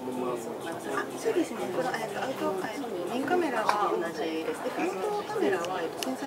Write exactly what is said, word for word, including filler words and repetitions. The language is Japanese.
あ、そうですね。このえっとアウトえ